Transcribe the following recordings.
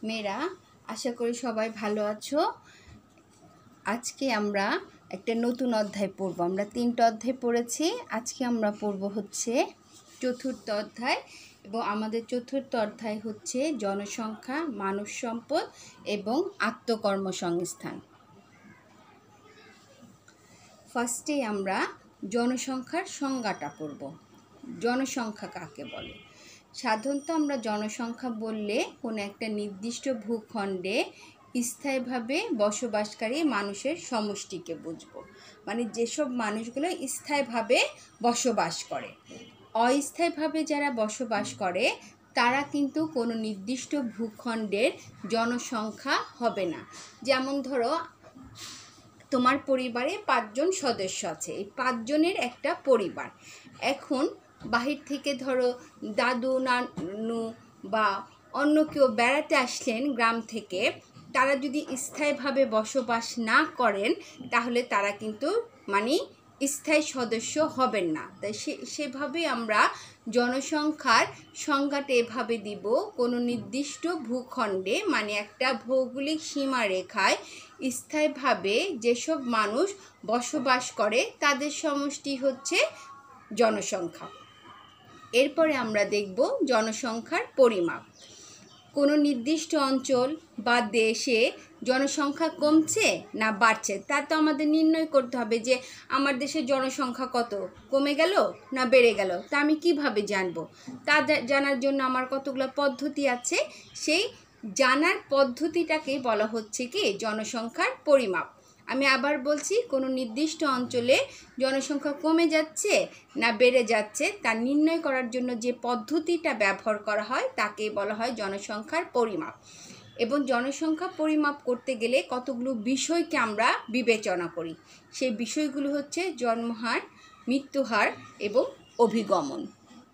মেয়েরা, আশা করি সবাই ভালো আছো। আজকে আমরা একটা নতুন অধ্যায় পড়ব। আমরা 3টা অধ্যায় পড়েছি, আজকে আমরা পড়ব হচ্ছে 4র্থ অধ্যায়। এবং আমাদের 4র্থ অধ্যায় হচ্ছে জনসংখ্যা, মানব সম্পদ এবং আত্মকর্মসংস্থান। ফার্স্টে আমরা জনসংখ্যার সংজ্ঞাটা পড়ব। জনসংখ্যা কাকে বলে? সাধারণত আমরা জনসংখ্যা বললে কোনো একটা নির্দিষ্ট ভূখণ্ডে স্থায়ীভাবে বসবাসকারী মানুষের সমষ্টিকে বুঝব। মানে যেসব মানুষগুলো স্থায়ীভাবে বসবাস করে। অস্থায়ীভাবে যারা বসবাস করে তারা কিন্তু কোনো নির্দিষ্ট ভূখণ্ডের জনসংখ্যা হবে না। যেমন ধরো, তোমার পরিবারে 5 জন সদস্য আছে, এই 5 জনের একটা পরিবার। এখন বাহির থেকে ধরো দাদু নানু বা অন্য কেউ বেড়াতে আসলেন গ্রাম থেকে, তারা যদি স্থায়ীভাবে বসবাস না করেন তাহলে তারা কিন্তু স্থায়ী সদস্য হবেন না। তাই সেভাবে আমরা জনসংখ্যার সংজ্ঞাটা এভাবে দিব, কোনো নির্দিষ্ট ভূখণ্ডে একটা ভৌগোলিক সীমারেখায় স্থায়ীভাবে যেসব মানুষ বসবাস করে তাদের সমষ্টি হচ্ছে জনসংখ্যা। এরপরে আমরা দেখব জনসংখ্যার পরিমাপ। কোনো নির্দিষ্ট অঞ্চল বা দেশে জনসংখ্যা কমছে না বাড়ছে তা তো আমাদের নির্ণয় করতে হবে যে আমার দেশের জনসংখ্যা কত, কমে গেল না বেড়ে গেল। তা আমি কিভাবে জানবো? তা জানার জন্য আমার কতগুলো পদ্ধতি আছে, সেই জানার পদ্ধতিটাকে বলা হচ্ছে কি জনসংখ্যার পরিমাপ। আমি আবার বলছি, কোনো নির্দিষ্ট অঞ্চলে জনসংখ্যা কমে যাচ্ছে না বেড়ে যাচ্ছে তা নির্ণয় করার জন্য যে পদ্ধতিটা ব্যবহার করা হয় তাকে বলা হয় জনসংখ্যার পরিমাপ। এবং জনসংখ্যা পরিমাপ করতে গেলে কতগুলো বিষয়কে আমরা বিবেচনা করি। সেই বিষয়গুলো হচ্ছে জন্মহার, মৃত্যুহার এবং অভিগমন।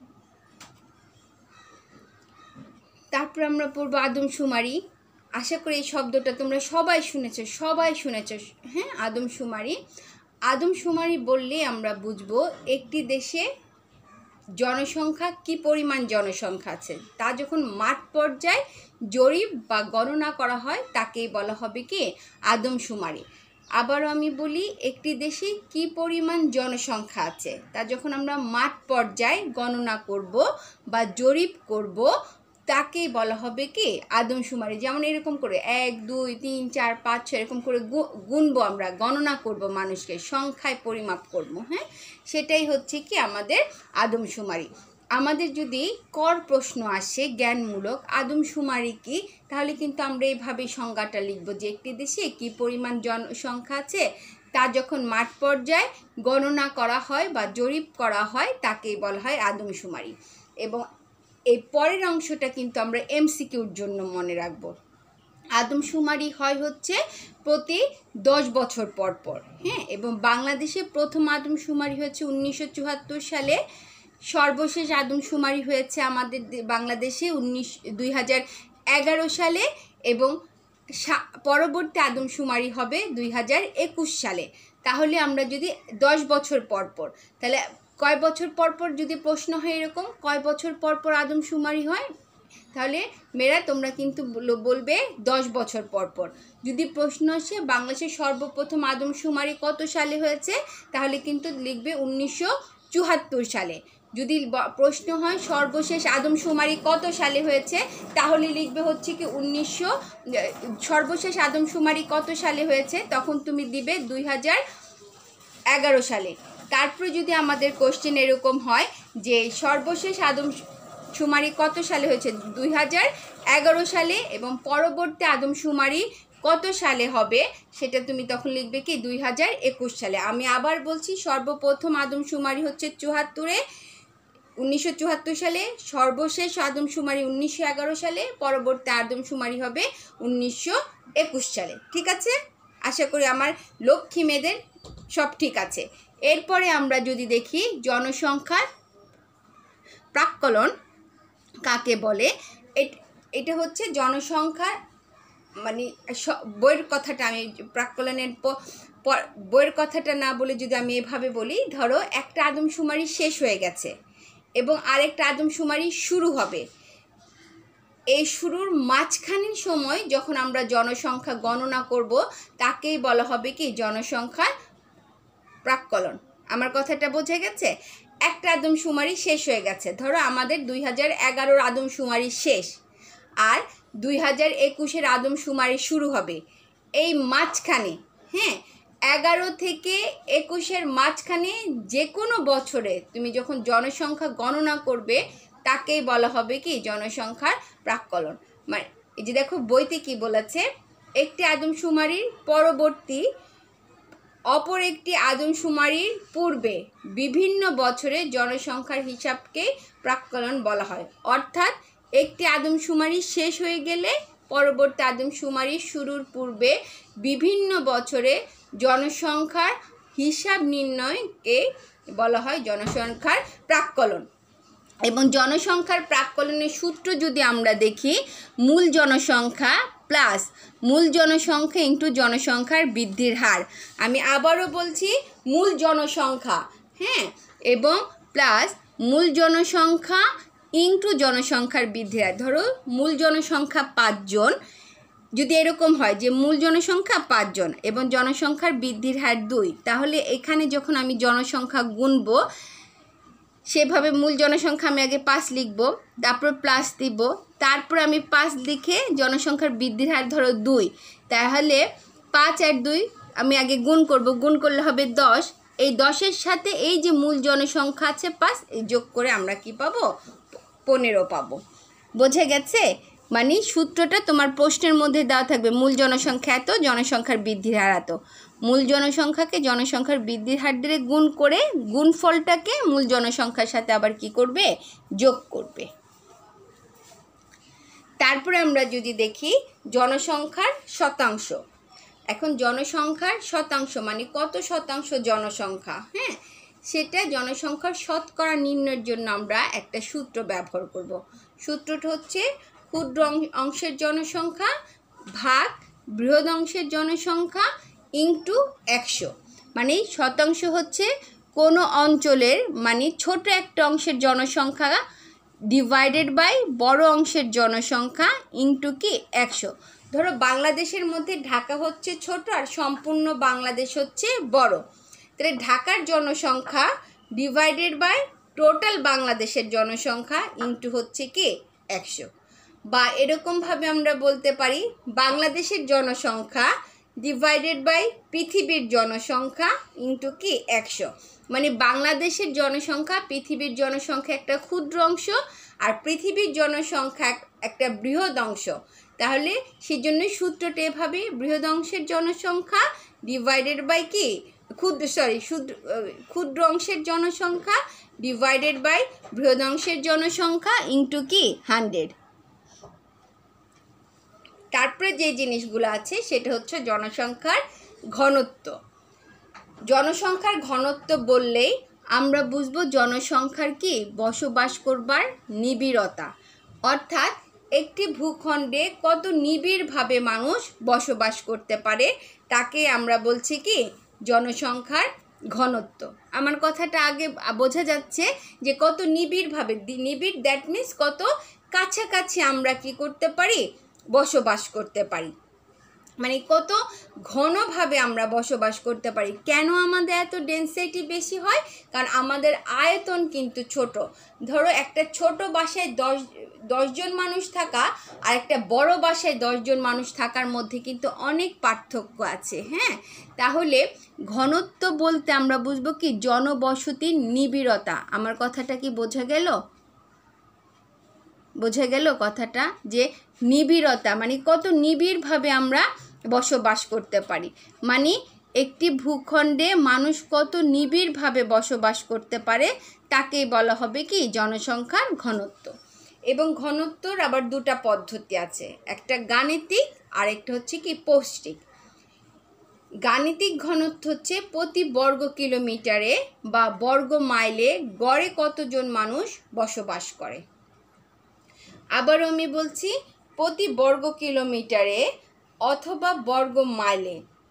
তারপর আমরা পড়ব আদমশুমারি। আশা করি এই শব্দটা তোমরা সবাই শুনেছ। হ্যাঁ, আদমশুমারি বললে আমরা বুঝবো একটি দেশে জনসংখ্যা কি পরিমাণ জনসংখ্যা আছে তা যখন মাঠ পর্যায়ে জরিপ বা গণনা করা হয় তাকেই বলা হবে কি আদমশুমারি। আবারও আমি বলি, একটি দেশে কি পরিমাণ জনসংখ্যা আছে তা যখন আমরা মাঠ পর্যায়ে গণনা করব বা জরিপ করব তাকেই বলা হবে কি আদমশুমারি। যেমন এরকম করে 1 2 3 4 5 6 এরকম করে গুনবো, আমরা গণনা করব, মানুষকে সংখ্যায় পরিমাপ করব। হ্যাঁ, সেটাই হচ্ছে কি আমাদের আদমশুমারি। আমাদের যদি প্রশ্ন আসে জ্ঞানমূলক আদমশুমারি কি, তাহলে কিন্তু আমরা এইভাবে সংজ্ঞাটা লিখব যে একটি দেশে কি পরিমাণ জনসংখ্যা আছে তা যখন মাঠ পর্যায়ে গণনা করা হয় বা জরিপ করা হয় তাকেই বলা হয় আদমশুমারি। এবং এই পরের অংশটা কিন্তু আমরা এমসিকিউর জন্য মনে রাখব। আদমশুমারি হয় হচ্ছে প্রতি 10 বছর পর পর। হ্যাঁ, এবং বাংলাদেশে প্রথম আদমশুমারি হয়েছে 1974 সালে। সর্বশেষ আদমশুমারি হয়েছে আমাদের বাংলাদেশে 2011 সালে এবং পরবর্তী আদমশুমারি হবে 2021 সালে। তাহলে আমরা যদি 10 বছর পর পর, তাহলে কয় বছর পর পর যদি প্রশ্ন হয় এরকম কয় বছর পর পর আদমশুমারি হয়, তাহলে মেয়েরা তোমরা কিন্তু বলবে 10 বছর পর পর। যদি প্রশ্ন আসে বাংলাদেশের সর্বপ্রথম আদমশুমারি কত সালে হয়েছে, তাহলে কিন্তু লিখবে 1974 সালে। যদি প্রশ্ন হয় সর্বশেষ আদমশুমারি কত সালে হয়েছে, তাহলে লিখবে হচ্ছে কি সর্বশেষ আদমশুমারি কত সালে হয়েছে, তখন তুমি দিবে 2011 সালে। তারপরে যদি আমাদের কোশ্চেন এরকম হয় যে সর্বশেষ আদমশুমারি কত সালে হয়েছে, 2011 সালে, এবং পরবর্তী আদমশুমারি কত সালে হবে, সেটা তুমি তখন লিখবে কি 2021 সালে। আমি আবার বলছি, সর্বপ্রথম আদমশুমারি হচ্ছে 1974 সালে, সর্বশেষ আদমশুমারি 1911 সালে, পরবর্তী আদমশুমারি হবে 1921 সালে। ঠিক আছে? আশা করি আমার লক্ষ্মী মেয়েদের সব ঠিক আছে। এরপরে আমরা যদি দেখি জনসংখ্যার প্রাক্কলন কাকে বলে, এটা হচ্ছে জনসংখ্যা বইয়ের কথাটা আমি প্রাক্কলনের বইয়ের কথাটা না বলে যদি আমি এভাবে বলি, ধরো একটা আদমশুমারি শেষ হয়ে গেছে এবং আরেকটা আদমশুমারি শুরু হবে। এই শুরুর মাঝখানের সময় যখন আমরা জনসংখ্যা গণনা করব তাকেই বলা হবে কি জনসংখ্যার প্রাক্কলন। আমার কথাটা বোঝা গেছে? একটা আদমশুমারি শেষ হয়ে গেছে, ধরো আমাদের 2011 আদমশুমারি শেষ আর 2021 আদমশুমারি শুরু হবে। এই মাঝখানে 11 থেকে 21 মাঝখানে যে কোনো বছরে তুমি যখন জনসংখ্যা গণনা করবে তাকেই বলা হবে কি জনসংখ্যার প্রাক্কলন। মানে এই যে দেখো বইতে কি বলেছে, একটি আদমশুমারির পরবর্তী অপর একটি আদমশুমারির পূর্বে বিভিন্ন বছরে জনসংখ্যার হিসাবকে প্রাক্কলন বলা হয়। অর্থাৎ একটি আদমশুমারি শেষ হয়ে গেলে পরবর্তী আদমশুমারি শুরুর পূর্বে বিভিন্ন বছরে জনসংখ্যার হিসাব নির্ণয়কে বলা হয় জনসংখ্যার প্রাক্কলন। এবং জনসংখ্যার প্রাক্কলনের সূত্র যদি আমরা দেখি, মূল জনসংখ্যা প্লাস মূল জনসংখ্যা ইন্টু জনসংখ্যার বৃদ্ধির হার। আমি আবারও বলছি, মূল জনসংখ্যা এবং প্লাস মূল জনসংখ্যা ইন্টু জনসংখ্যার বৃদ্ধির হার। ধরো মূল জনসংখ্যা 5 জন, যদি এরকম হয় যে মূল জনসংখ্যা 5 জন এবং জনসংখ্যার বৃদ্ধির হার 2, তাহলে এখানে যখন আমি জনসংখ্যা গুনব সেভাবে মূল জনসংখ্যা আমি আগে 5 লিখব, তারপর প্লাস দিব, তারপর আমি 5 লিখে জনসংখ্যার বৃদ্ধির হার ধরো 2, তাহলে 5 আর 2 আমি আগে গুণ করব, গুণ করলে হবে 10। এই 10-এর সাথে এই যে মূল জনসংখ্যা আছে 5, এই যোগ করে আমরা কি পাবো? 15 পাবো। বোঝা গেছে? মানে সূত্রটা তোমার প্রশ্নের মধ্যে দেওয়া থাকবে, মূল জনসংখ্যা এত, জনসংখ্যার বৃদ্ধির হার এত। মূল জনসংখ্যাকে জনসংখ্যার বৃদ্ধির হার দিয়ে গুণ করে গুণফলটাকে মূল জনসংখ্যার সাথে আবার কি করবে? যোগ করবে। তারপরে আমরা যদি দেখি জনসংখ্যার শতাংশ। এখন জনসংখ্যার শতাংশ মানে কত শতাংশ জনসংখ্যা, সেটা জনসংখ্যার শতকরা নির্ণয়ের জন্য আমরা একটা সূত্র ব্যবহার করব। সূত্রটা হচ্ছে ক্ষুদ্র অংশের জনসংখ্যা ভাগ বৃহৎ অংশের জনসংখ্যা ইন্টু 100। মানে শতাংশ হচ্ছে কোনো অঞ্চলের মানে ছোট একটা অংশের জনসংখ্যা ডিভাইডেড বাই বড় অংশের জনসংখ্যা ইন্টু কি 100। ধরো বাংলাদেশের মধ্যে ঢাকা হচ্ছে ছোট আর সম্পূর্ণ বাংলাদেশ হচ্ছে বড়, তাহলে ঢাকার জনসংখ্যা ডিভাইডেড বাই টোটাল বাংলাদেশের জনসংখ্যা ইন্টু হচ্ছে কি 100। বা এরকমভাবে আমরা বলতে পারি বাংলাদেশের জনসংখ্যা ডিভাইডেড বাই পৃথিবীর জনসংখ্যা ইন্টু কি 100। মানে বাংলাদেশের জনসংখ্যা পৃথিবীর জনসংখ্যা একটা ক্ষুদ্র অংশ আর পৃথিবীর জনসংখ্যা একটা বৃহৎ অংশ। তাহলে সেজন্য সূত্রটা এভাবে, বৃহৎ অংশের জনসংখ্যা ডিভাইডেড বাই কি ক্ষুদ্র অংশের জনসংখ্যা ডিভাইডেড বাই বৃহৎ অংশের জনসংখ্যা ইন্টু কি 100। তারপরে যে জিনিসগুলো আছে সেটা হচ্ছে জনসংখ্যার ঘনত্ব। জনসংখ্যার ঘনত্ব বললেই আমরা বুঝবো জনসংখ্যার কি বসবাস করবার নিবিড়তা, অর্থাৎ একটি ভূখণ্ডে কত নিবিড়ভাবে মানুষ বসবাস করতে পারে তাকে আমরা বলছি কি জনসংখ্যার ঘনত্ব। আমার কথাটা আগে বোঝা যাচ্ছে যে কত নিবিড়ভাবে, নিবিড় দ্যাট মিনস কত কাছাকাছি আমরা কি করতে পারি? বসবাস করতে পারি। মানে কত ঘনভাবে আমরা বসবাস করতে পারি। কেন আমাদের এত ডেনসিটি বেশি হয়? কারণ আমাদের আয়তন কিন্তু ছোট। ধরো একটা ছোট বাসায় 10 জন মানুষ থাকা আর একটা বড় বাসায় 10 জন মানুষ থাকার মধ্যে কিন্তু অনেক পার্থক্য আছে। তাহলে ঘনত্ব বলতে আমরা বুঝবো কি জনবসতির নিবিড়তা। আমার কথাটা কি বোঝা গেল? বোঝা গেল কথাটা, যে নিবিড়তা মানে কত নিবিড়ভাবে আমরা বসবাস করতে পারি। মানে একটি ভূখণ্ডে মানুষ কত নিবিড়ভাবে বসবাস করতে পারে তাকেই বলা হবে কি জনসংখ্যার ঘনত্ব। এবং ঘনত্বর আবার দুটা পদ্ধতি আছে, একটা গাণিতিক আর একটা হচ্ছে কি পৌষ্টিক। গাণিতিক ঘনত্ব হচ্ছে প্রতি বর্গ কিলোমিটারে বা বর্গ মাইলে গড়ে কতজন মানুষ বসবাস করে। আবারও আমি বলছি, প্রতি বর্গ কিলোমিটারে অথবা বর্গ মাইলে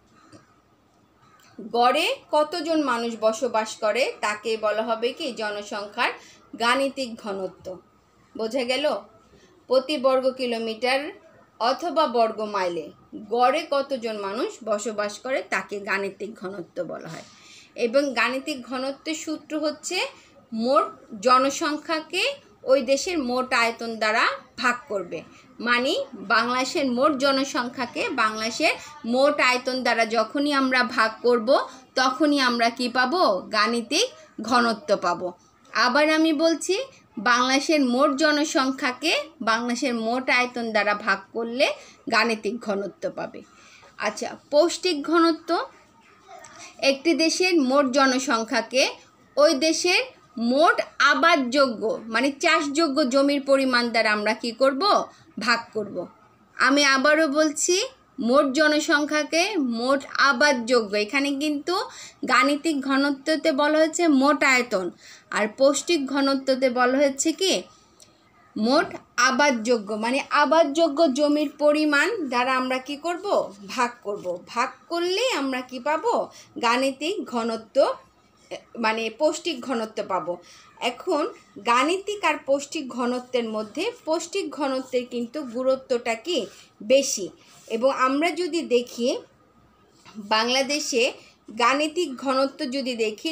গড়ে কতজন মানুষ বসবাস করে তাকে বলা হবে কি জনসংখ্যার গাণিতিক ঘনত্ব। বোঝা গেল? প্রতি বর্গ কিলোমিটার অথবা বর্গ মাইলে গড়ে কতজন মানুষ বসবাস করে তাকে গাণিতিক ঘনত্ব বলা হয়। এবং গাণিতিক ঘনত্বের সূত্র হচ্ছে মোট জনসংখ্যাকে ওই দেশের মোট আয়তন দ্বারা ভাগ করবে। মানে বাংলাদেশের মোট জনসংখ্যাকে বাংলাদেশের মোট আয়তন দ্বারা যখনই আমরা ভাগ করব তখনই আমরা কি পাবো? গাণিতিক ঘনত্ব পাবো। আবার আমি বলছি, বাংলাদেশের মোট জনসংখ্যাকে বাংলাদেশের মোট আয়তন দ্বারা ভাগ করলে গাণিতিক ঘনত্ব পাবে। আচ্ছা, পৌষ্টিক ঘনত্ব একটি দেশের মোট জনসংখ্যাকে ওই দেশের মোট আবাদযোগ্য মানে চাষযোগ্য জমির পরিমাণ দ্বারা আমরা কি করব? ভাগ করব। আমি আবারও বলছি, মোট জনসংখ্যাকে মোট আবাদযোগ্য, এখানে কিন্তু গাণিতিক ঘনত্বতে বলা হয়েছে মোট আয়তন, আর পৌষ্টিক ঘনত্বতে বলা হচ্ছে কি মোট আবাদযোগ্য, মানে আবাদযোগ্য জমির পরিমাণ দ্বারা আমরা কি করব? ভাগ করব। ভাগ করলে আমরা কি পাবো? গাণিতিক ঘনত্ব মানে পৌষ্টিক ঘনত্ব পাবো। এখন গাণিতিক আর পৌষ্টিক ঘনত্বের মধ্যে পৌষ্টিক ঘনত্বের কিন্তু গুরুত্বটা কি বেশি। এবং আমরা যদি দেখি বাংলাদেশে গাণিতিক ঘনত্ব যদি দেখি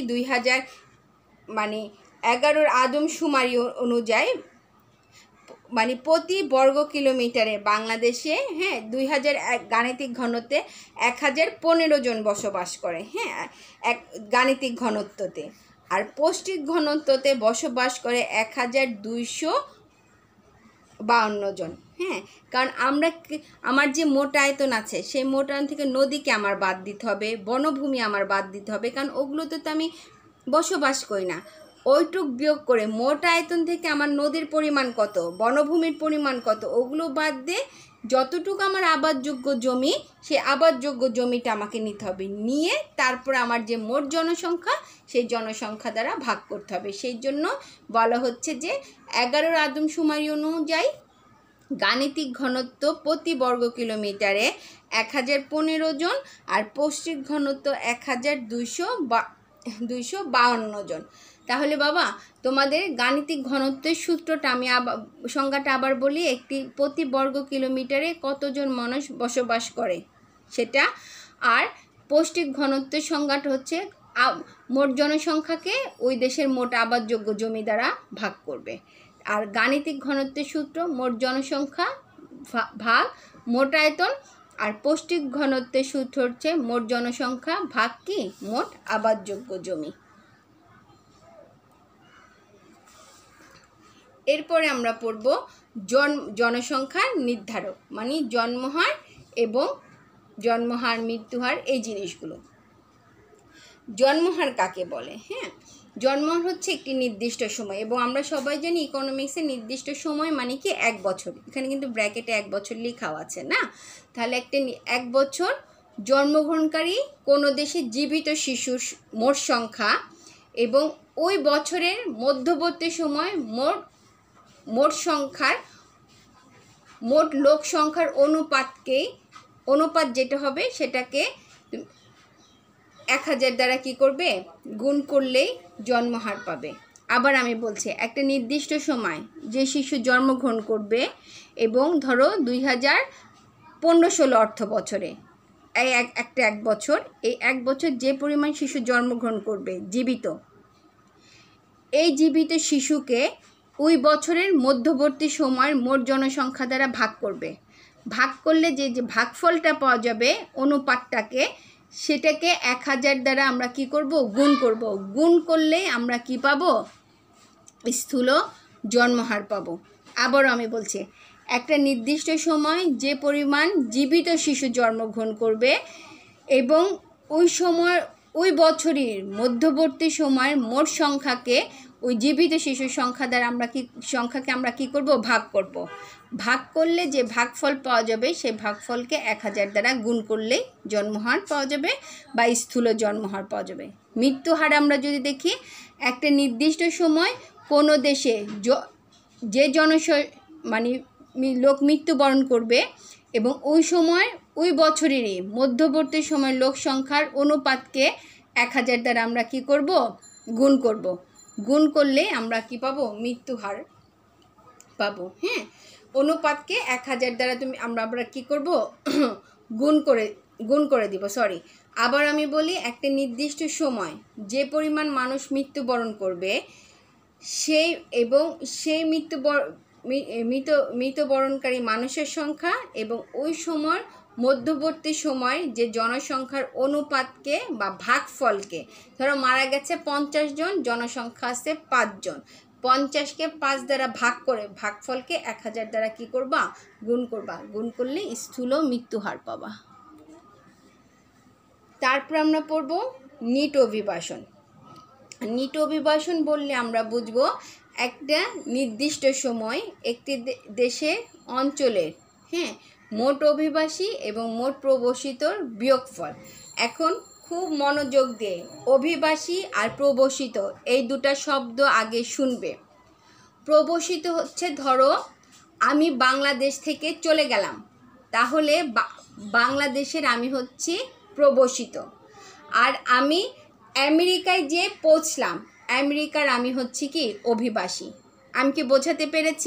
2011 আদমশুমারি অনুযায়ী মানে প্রতি বর্গ কিলোমিটারে বাংলাদেশে 2001 গাণিতিক ঘনত্বে 1015 জন বসবাস করে, এক গাণিতিক ঘনত্বতে। আর পৌষ্টিক ঘনত্বতে বসবাস করে 1252 জন। কারণ আমার যে মোট আয়তন আছে সেই মোট আয়তন থেকে নদীকে আমার বাদ দিতে হবে, বনভূমি আমার বাদ দিতে হবে, কারণ ওগুলোতে তো আমি বসবাস করি না। ওইটুক বিয়োগ করে মোট আয়তন থেকে আমার নদীর পরিমাণ কত, বনভূমির পরিমাণ কত, ওগুলো বাদ দিয়ে যতটুকু আমার আবাদযোগ্য জমি সেই আবাদযোগ্য জমিটা আমাকে নিতে হবে, নিয়ে তারপর আমার যে মোট জনসংখ্যা সেই জনসংখ্যা দ্বারা ভাগ করতে হবে। সেই জন্য বলা হচ্ছে যে 11 আদমশুমারি অনুযায়ী গাণিতিক ঘনত্ব প্রতি বর্গ কিলোমিটারে 1015 জন আর পৌষ্টিক ঘনত্ব 1252 জন। তাহলে বাবা, তোমাদের গাণিতিক ঘনত্বের সূত্রটা আমি সংজ্ঞাটা আবার বলি, একটি প্রতি বর্গ কিলোমিটারে কতজন মানুষ বসবাস করে সেটা। আর পৌষ্টিক ঘনত্বের সংজ্ঞাটা হচ্ছে মোট জনসংখ্যাকে ওই দেশের মোট আবাদযোগ্য জমি দ্বারা ভাগ করবে। আর গাণিতিক ঘনত্বের সূত্র মোট জনসংখ্যা ভাগ মোট আয়তন, আর পৌষ্টিক ঘনত্বের সূত্র হচ্ছে মোট জনসংখ্যা ভাগ কি মোট আবাদযোগ্য জমি। এরপরে আমরা পড়ব জনসংখ্যার নির্ধারক, মানে জন্মহার এবং জন্মহার, মৃত্যুহার, এই জিনিসগুলো। জন্মহার কাকে বলে? জন্মহার হচ্ছে একটি নির্দিষ্ট সময়, এবং আমরা সবাই জানি ইকোনমিক্সের নির্দিষ্ট সময় মানে কি 1 বছর। এখানে কিন্তু ব্র্যাকেটে 1 বছর লেখাও আছে না। তাহলে 1 বছর জন্মগ্রহণকারী কোনো দেশে জীবিত শিশুর মোট সংখ্যা এবং ওই বছরের মধ্যবর্তী সময় মোট লোক সংখ্যার অনুপাত যেটা হবে সেটাকে 1000 দ্বারা কি করবে? গুণ করলেই জন্মহার পাবে। আবার আমি বলছি, একটা নির্দিষ্ট সময় যে শিশু জন্মগ্রহণ করবে এবং ধরো 2015-16 অর্থ বছরে একটা 1 বছর, এই 1 বছর যে পরিমাণ শিশু জন্মগ্রহণ করবে জীবিত, এই জীবিত শিশুকে ওই বছরের মধ্যবর্তী সময়ের মোট জনসংখ্যা দ্বারা ভাগ করবে। ভাগ করলে যে ভাগফলটা পাওয়া যাবে অনুপাতটাকে, সেটাকে 1000 দ্বারা আমরা কি করব? গুণ করব। গুণ করলে আমরা কি পাবো? স্থূল জন্মহার পাবো। আবারও আমি বলছি, একটা নির্দিষ্ট সময় যে পরিমাণ জীবিত শিশু জন্মগ্রহণ করবে এবং ওই বছরের মধ্যবর্তী সময়ের মোট সংখ্যাকে ওই জীবিত শিশুর সংখ্যা দ্বারা আমরা কি করব? ভাগ করব। ভাগ করলে যে ভাগফল পাওয়া যাবে সেই ভাগফলকে 1000 দ্বারা গুণ করলেই জন্মহার পাওয়া যাবে বা স্থূল জন্মহার পাওয়া যাবে। মৃত্যুহার আমরা যদি দেখি, একটা নির্দিষ্ট সময় কোনো দেশে যে লোক মৃত্যুবরণ করবে এবং ওই বছরেরই মধ্যবর্তী সময়ের লোক সংখ্যার অনুপাতকে 1000 দ্বারা আমরা কি করব? গুণ করব। গুণ করলে আমরা কি পাবো? মৃত্যুহার পাবো। অনুপাতকে 1000 দ্বারা আমরা কি করব গুণ করে দিব। আবার আমি বলি, একটা নির্দিষ্ট সময় যে পরিমাণ মানুষ মৃত্যুবরণ করবে সেই মৃত্যুবরণকারী মানুষের সংখ্যা এবং ওই সময় মধ্যবর্তী সময় যে জনসংখ্যার অনুপাতকে বা ভাগফলকে, ধরো মারা গেছে 50 জন, জনসংখ্যা আছে 5 জন, 50কে 5 দ্বারা ভাগ করে ভাগফলকে 1000 দ্বারা কি করবা, গুণ করবা। গুণ করলে স্থূল মৃত্যুহার পাবা। তারপর আমরা পড়ব নিট অভিবাসন। নিট অভিবাসন বললে আমরা বুঝব একটা নির্দিষ্ট সময় একটি দেশের অঞ্চলের মোট অভিবাসী এবং মোট প্রবসিতর বিয়োগফল। এখন খুব মনোযোগ দিয়ে অভিবাসী আর প্রবসিত এই দুটা শব্দ আগে শুনবে। প্রবসিত হচ্ছে, ধরো আমি বাংলাদেশ থেকে চলে গেলাম, তাহলে বাংলাদেশের আমি হচ্ছি প্রবসিত। আর আমি আমেরিকায় যে পৌঁছলাম, আমেরিকার আমি হচ্ছি কি অভিবাসী। আমি কি বোঝাতে পেরেছি?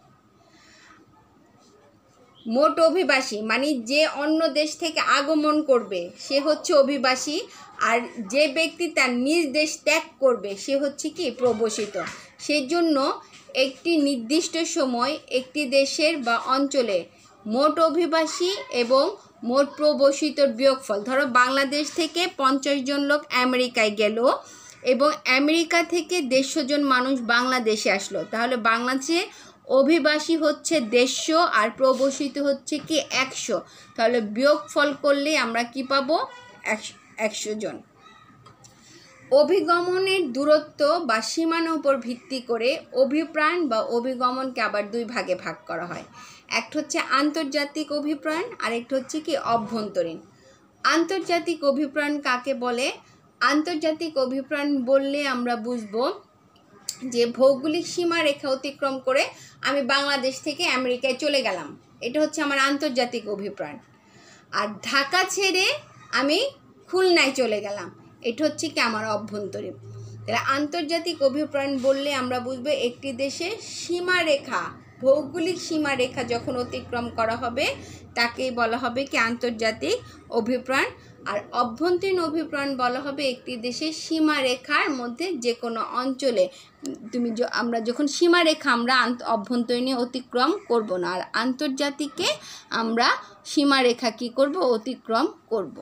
মোট অভিবাসী মানে যে অন্য দেশ থেকে আগমন করবে সে হচ্ছে অভিবাসী, আর যে ব্যক্তি তার নিজ দেশ ত্যাগ করবে সে হচ্ছে কি প্রবসিত। সেজন্য একটি নির্দিষ্ট সময় একটি দেশের বা অঞ্চলে মোট অভিবাসী এবং মোট প্রবসিতর বিয়োগফল, ধরো বাংলাদেশ থেকে 50 জন লোক আমেরিকায় গেল এবং আমেরিকা থেকে 150 জন মানুষ বাংলাদেশে আসলো, তাহলে বাংলাদেশে অভিবাসী হচ্ছে 150 আর প্রবসিত হচ্ছে কি 100। তাহলে বিয়োগফল করলে আমরা কি পাবো, 100 জন। অভিগমনের দূরত্ব বা সীমানার উপর ভিত্তি করে অভিপ্রাণ বা অভিগমনকে আবার 2 ভাগে ভাগ করা হয়। একটা হচ্ছে আন্তর্জাতিক অভিপ্রাণ আর একটা হচ্ছে কি অভ্যন্তরীণ। আন্তর্জাতিক অভিপ্রাণ কাকে বলে? আন্তর্জাতিক অভিপ্রাণ বললে আমরা বুঝবো যে ভৌগোলিক সীমারেখা অতিক্রম করে আমি বাংলাদেশ থেকে আমেরিকায় চলে গেলাম, এটা হচ্ছে আমার আন্তর্জাতিক অভিপ্রাণ। আর ঢাকা ছেড়ে আমি খুলনায় চলে গেলাম, এটা হচ্ছে কি আমার অভ্যন্তরীণ। তাহলে আন্তর্জাতিক অভিপ্রাণ বললে আমরা বুঝবো একটি দেশের সীমারেখা, ভৌগোলিক সীমারেখা যখন অতিক্রম করা হবে তাকেই বলা হবে কি আন্তর্জাতিক অভিপ্রাণ। আর অভ্যন্তরীণ অভিপ্রাণ বলা হবে একটি দেশের সীমারেখার মধ্যে যে কোনো অঞ্চলে আমরা যখন সীমারেখা আমরা অভ্যন্তরীণে অতিক্রম করব না, আর আন্তর্জাতিকে আমরা সীমারেখা কি করব, অতিক্রম করব।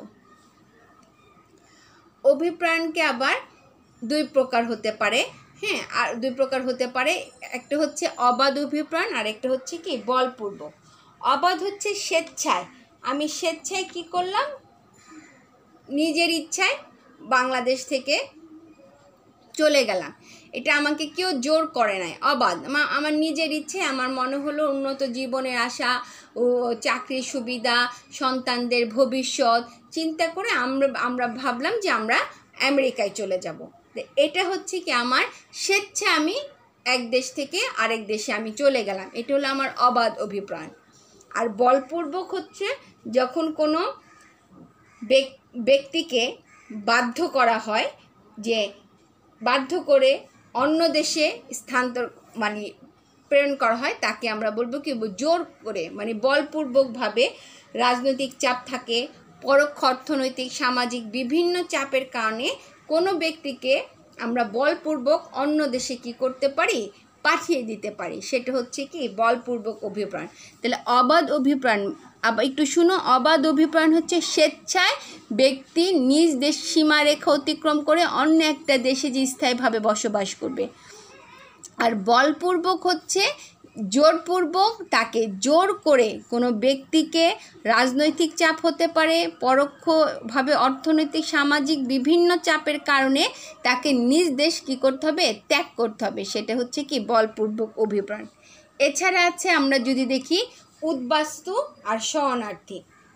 অভিপ্রাণকে আবার 2 প্রকার হতে পারে, আর 2 প্রকার হতে পারে। একটা হচ্ছে অবাধ অভিপ্রাণ আর একটা হচ্ছে কি বলপূর্বক। অবাধ হচ্ছে স্বেচ্ছায়, আমি স্বেচ্ছায় কি করলাম, নিজের ইচ্ছায় বাংলাদেশ থেকে চলে গেলাম, এটা আমাকে কেউ জোর করে নাই, অবাধ। আমার নিজের ইচ্ছে, আমার মনে হলো উন্নত জীবনের আশা ও চাকরির সুবিধা, সন্তানদের ভবিষ্যৎ চিন্তা করে আমরা ভাবলাম যে আমরা আমেরিকায় চলে যাব। এটা হচ্ছে কি আমার স্বেচ্ছা, আমি এক দেশ থেকে আরেক দেশে আমি চলে গেলাম, এটা হলো আমার অবাধ অভিপ্রাণ। আর বলপূর্বক হচ্ছে যখন কোনো ব্যক্তিকে বাধ্য করা হয়, যে বাধ্য করে অন্য দেশে স্থানান্তর মানে প্রেরণ করা হয়, তাকে আমরা বলবো কি জোর করে, মানে বলপূর্বকভাবে রাজনৈতিক চাপ থাকে, পরোক্ষ অর্থনৈতিক সামাজিক বিভিন্ন চাপের কারণে কোনো ব্যক্তিকে আমরা বলপূর্বক অন্য দেশে কি করতে পারি, পাঠিয়ে দিতে পারি, সেটা হচ্ছে কি বলপূর্বক অভিপ্রাণ। তাহলে অবাধ অভিপ্রাণ আবার একটু শুনো। অবাধ অভিপ্রাণ হচ্ছে স্বেচ্ছায় ব্যক্তি নিজ দেশ সীমারেখা অতিক্রম করে অন্য একটা দেশে যে স্থায়ীভাবে বসবাস করবে। আর বলপূর্বক হচ্ছে জোরপূর্বক, তাকে জোর করে কোনো ব্যক্তিকে, রাজনৈতিক চাপ হতে পারে, পরোক্ষভাবে অর্থনৈতিক সামাজিক বিভিন্ন চাপের কারণে তাকে নিজ দেশ কী করতে হবে, ত্যাগ করতে হবে, সেটা হচ্ছে কি বলপূর্বক অভিপ্রাণ। এছাড়া আছে আমরা যদি দেখি উদ্বাস্তু আর শরণার্থী।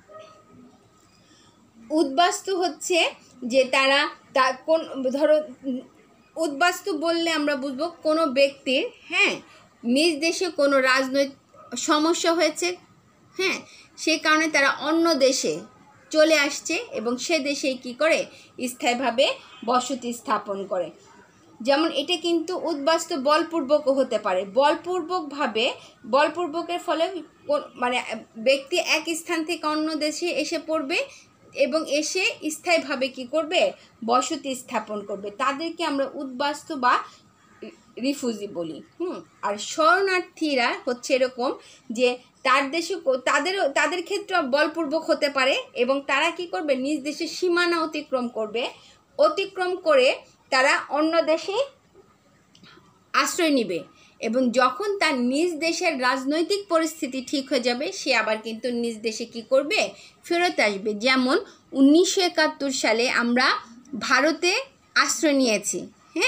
উদ্বাস্তু হচ্ছে যে তারা কোন, ধরো উদ্বাস্তু বললে আমরা বুঝবো কোনো ব্যক্তির নিজ দেশে কোনো রাজনৈতিক সমস্যা হয়েছে, সেই কারণে তারা অন্য দেশে চলে আসছে এবং সে দেশেই কী করে, স্থায়ীভাবে বসতি স্থাপন করে। যেমন এটা কিন্তু উদ্বাস্তু বলপূর্বকও হতে পারে। বলপূর্বকের ফলে মানে ব্যক্তি এক স্থান থেকে অন্য দেশে এসে পড়বে এবং এসে স্থায়ীভাবে কি করবে, বসতি স্থাপন করবে, তাদেরকে আমরা উদ্বাস্তু বা রিফিউজি বলি। আর শরণার্থীরা হচ্ছে এরকম যে তাদের ক্ষেত্রে বলপূর্বক হতে পারে এবং তারা কি করবে, নিজ দেশের সীমানা অতিক্রম করে তারা অন্য দেশে আশ্রয় নেবে এবং যখন তার নিজ দেশের রাজনৈতিক পরিস্থিতি ঠিক হয়ে যাবে সে আবার কিন্তু নিজ দেশে কি করবে, ফেরত আসবে। যেমন 1971 সালে আমরা ভারতে আশ্রয় নিয়েছি,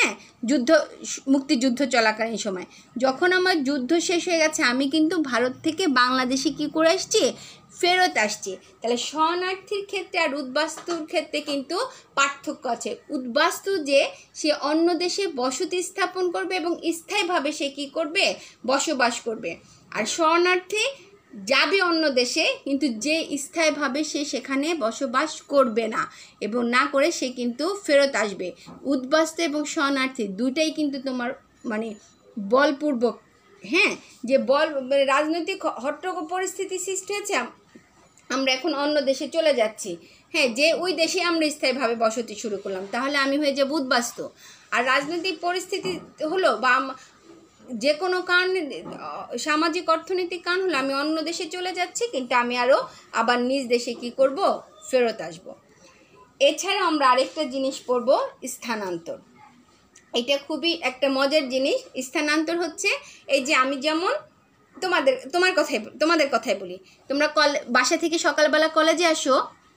মুক্তিযুদ্ধ চলাকালীন সময়। যখন আমার যুদ্ধ শেষ হয়ে গেছে আমি কিন্তু ভারত থেকে বাংলাদেশে কি করে আসছি, ফেরত আসছি। তাহলে শরণার্থীর ক্ষেত্রে আর উদ্বাস্তুর ক্ষেত্রে কিন্তু পার্থক্য আছে। উদ্বাস্তু যে সে অন্য দেশে বসতি স্থাপন করবে এবং স্থায়ীভাবে সে কি করবে, বসবাস করবে। আর শরণার্থী যাবে অন্য দেশে কিন্তু যে স্থায়ীভাবে সে সেখানে বসবাস করবে না এবং না করে সে কিন্তু ফেরত আসবে। উদ্বাস্তু এবং শরণার্থী দুটাই কিন্তু তোমার মানে বলপূর্বক, যে রাজনৈতিক হট্টগোল পরিস্থিতি সৃষ্টি হয়েছে, আমরা এখন অন্য দেশে চলে যাচ্ছি, যে ওই দেশে আমরা স্থায়ীভাবে বসতি শুরু করলাম, তাহলে আমি হয়ে যাব উদ্বাস্তু। আর রাজনৈতিক পরিস্থিতি হলো বা যে কোনো কারণে সামাজিক অর্থনৈতিক কারণ হলো আমি অন্য দেশে চলে যাচ্ছি কিন্তু আমি আবার নিজ দেশে কি করব, ফেরত আসব। এছাড়া আমরা আরেকটা জিনিস পড়ব, স্থানান্তর। এটা খুবই একটা মজার জিনিস। স্থানান্তর হচ্ছে এই যে আমি যেমন তোমাদের কথাই বলি, তোমরা বাসা থেকে সকালবেলা কলেজে আসো,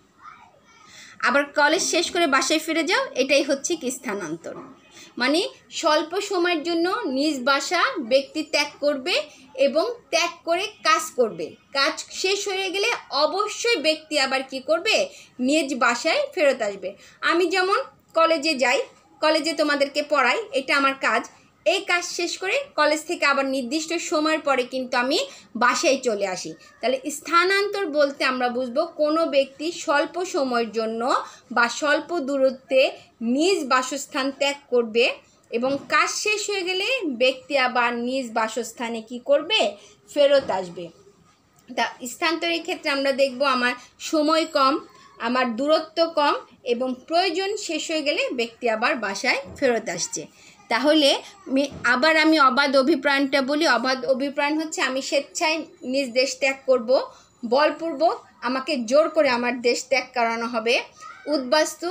আবার কলেজ শেষ করে বাসায় ফিরে যাও, এটাই হচ্ছে কি স্থানান্তর। মানে স্বল্প সময়ের জন্য নিজ বাসা ব্যক্তি ত্যাগ করবে এবং ত্যাগ করে কাজ করবে। কাজ শেষ হয়ে গেলে অবশ্যই ব্যক্তি আবার কি করবে, নিজ বাসায় ফেরত আসবে। আমি যেমন কলেজে যাই, কলেজে তোমাদেরকে পড়াই, এটা আমার কাজ। এই কাজ শেষ করে কলেজ থেকে আবার নির্দিষ্ট সময়ের পরে কিন্তু আমি বাসায় চলে আসি। তাহলে স্থানান্তর বলতে আমরা বুঝবো কোনো ব্যক্তি স্বল্প সময়ের জন্য বা স্বল্প দূরত্বে নিজ বাসস্থান ত্যাগ করবে এবং কাজ শেষ হয়ে গেলে ব্যক্তি আবার নিজ বাসস্থানে কি করবে, ফেরত আসবে। তা স্থানান্তরের ক্ষেত্রে আমরা দেখব আমার সময় কম, আমার দূরত্ব কম এবং প্রয়োজন শেষ হয়ে গেলে ব্যক্তি আবার বাসায় ফেরত আসছে। তাহলে আমি অবাধ অভিপ্রায়ণটা বলি। অবাধ অভিপ্রায়ণ হচ্ছে আমি স্বেচ্ছায় নিজ দেশ ত্যাগ করব, বলপূর্বক আমাকে জোর করে আমার দেশ ত্যাগ করানো হবে। উদ্বাস্তু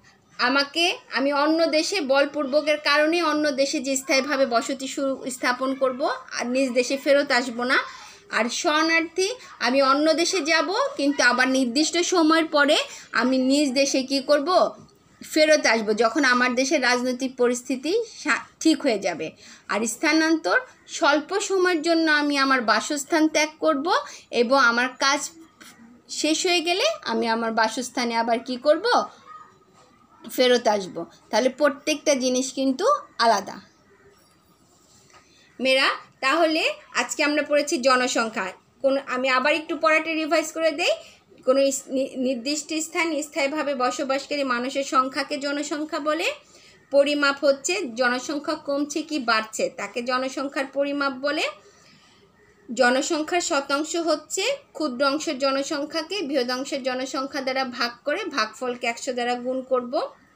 আমি অন্য দেশে বলপূর্বকের কারণে অন্য দেশে যে স্থায়ীভাবে বসতি স্থাপন করব আর নিজ দেশে ফেরত আসব না। আর শরণার্থী আমি অন্য দেশে যাব কিন্তু আবার নির্দিষ্ট সময়ের পরে আমি নিজ দেশে কি করব, ফেরত আসব যখন আমার দেশের রাজনৈতিক পরিস্থিতি ঠিক হয়ে যাবে। আর স্থানান্তর স্বল্প সময়ের জন্য আমি আমার বাসস্থান ত্যাগ করব এবং আমার কাজ শেষ হয়ে গেলে আমি আমার বাসস্থানে আবার কি করব, ফেরত আসব। তাহলে প্রত্যেকটা জিনিস কিন্তু আলাদা মেয়েরা। তাহলে আজকে আমরা পড়েছি জনসংখ্যা। আমি আবার একটু পড়াটা রিভাইজ করে দেই। কোনো নির্দিষ্ট স্থায়ীভাবে বসবাসকারী মানুষের সংখ্যাকে জনসংখ্যা বলে। পরিমাপ হচ্ছে জনসংখ্যা কমছে কি বাড়ছে তাকে জনসংখ্যার পরিমাপ বলে। জনসংখ্যার শতাংশ হচ্ছে ক্ষুদ্র অংশের জনসংখ্যাকে বৃহৎ অংশের জনসংখ্যা দ্বারা ভাগ করে ভাগফলকে 100 দ্বারা গুণ করব।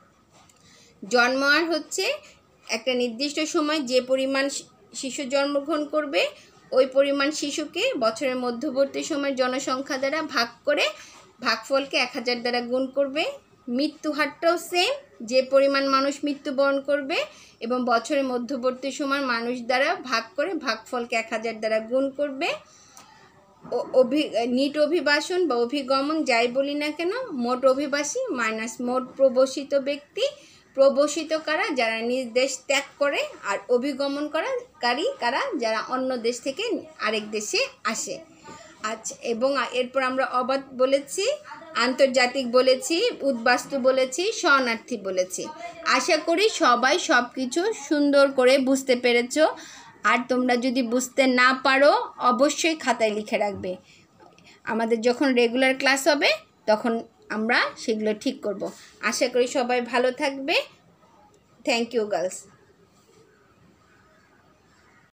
জন্মহার হচ্ছে একটা নির্দিষ্ট সময় যে পরিমাণ শিশু জন্মগ্রহণ করবে ওই পরিমাণ শিশুকে বছরের মধ্যবর্তী সময়ের জনসংখ্যা দ্বারা ভাগ করে ভাগফলকে 1000 দ্বারা গুণ করবে। মৃত্যু হারটাও সেম, যে পরিমাণ মানুষ মৃত্যুবরণ করবে এবং বছরের মধ্যবর্তী সময় মানুষ দ্বারা ভাগ করে ভাগফলকে 1000 দ্বারা গুণ করবে। নিট অভিবাসন বা অভিগমন যাই বলি না কেন, মোট অভিবাসী মাইনাস মোট প্রবসিত ব্যক্তি। প্রবসিত কারা, যারা নিজ দেশ ত্যাগ করে, আর অভিগমনকারী কারা, যারা অন্য দেশ থেকে আরেক দেশে আসে। আচ্ছা, এবং এরপর আমরা অবাধ বলেছি, আন্তর্জাতিক বলেছি, উদ্বাস্তু বলেছি, শরণার্থী বলেছি। আশা করি সবাই সব কিছু সুন্দর করে বুঝতে পেরেছো। আর তোমরা যদি বুঝতে না পারো অবশ্যই খাতায় লিখে রাখবে। আমাদের যখন রেগুলার ক্লাস হবে তখন আমরা সেগুলো ঠিক করব। আশা করি সবাই ভালো থাকবে। Thank you girls.